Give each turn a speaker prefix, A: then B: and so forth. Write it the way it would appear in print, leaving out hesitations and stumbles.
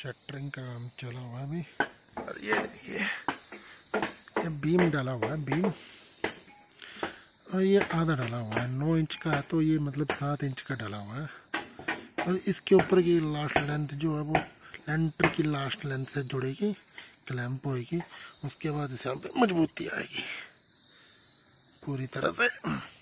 A: Shuttering का काम चला हुआ है अभी। और ये बीम डाला हुआ है, बीम, और ये आधा डाला हुआ है। 9 इंच का है तो ये मतलब 7 इंच का डाला हुआ है। और इसके ऊपर की लास्ट लेंथ जो है वो लेंटर की लास्ट लेंथ से जुड़ेगी, क्लैंप होएगी। उसके बाद इसे यहाँ पे मजबूती आएगी पूरी तरह से।